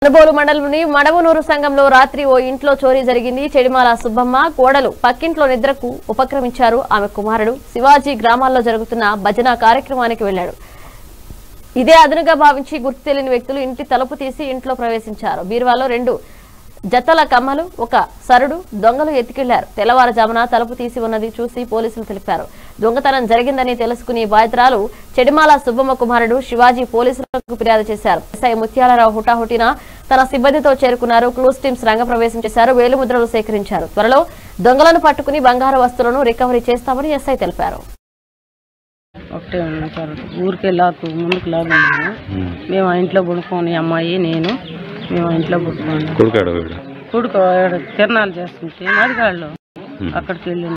అనుబోలు మండలంలోని మడమనూరు సంఘంలో రాత్రి ఓ ఇంట్లో చోరీ జరిగింది. చెడిమాల సుబ్బమ్మ కోడలు పక్కింట్లో నిద్రకు ఉపక్రమించారు. ఆమె కుమారుడు శివాజీ గ్రామాల్లో జరుగుతున్న భజన కార్యక్రమానికి వెళ్లాడు. ఇదే అదనుగా భావించి గుర్తు తెలియని వ్యక్తులు ఇంటి తలుపు తీసి ఇంట్లో ప్రవేశించారు. బీరువాలో 2 జతల కమ్మలు, ఒక సరుడు దొంగలు ఎత్తుకెళ్లారు. తెల్లవారుజామున తలుపు తీసి ఉన్నది చూసి పోలీసులు తెలిపారు. దొంగతనం జరిగిందని తెలుసుకుని బాధితురాలు చెడిమాల సుబ్బమ్మ కుమారుడు శివాజీ పోలీసులకు ఫిర్యాదు చేశారు. ఎస్ఐ ముత్యాలరావు హుటాహుటిన తన సిబ్బందితో చేరుకున్నారు. క్లూస్ టీమ్స్ రంగప్రవేశం చేశారు. వేలుముద్రలు సేకరించారు. త్వరలో దొంగలను పట్టుకుని బంగారు వస్తువులను రికవరీ చేస్తామని ఎస్ఐ తెలిపారు. ఒకటే ఊరికే లాకు ముందుకు లాగు మేము ఆ ఇంట్లో పడుకోని అమ్మాయి నేను మేము ఆ ఇంట్లో పడుకోండి కొడుకు తిరణాలు చేస్తుంటే మడిగాళ్ళు అక్కడికి వెళ్ళాను.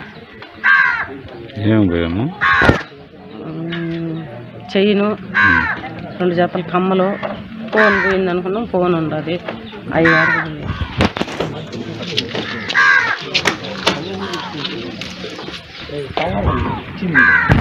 చెయ్యను 2 జతల కమ్మలు ఫోన్ పోయింది అనుకున్నాం. ఫోన్ ఉండదు 5 6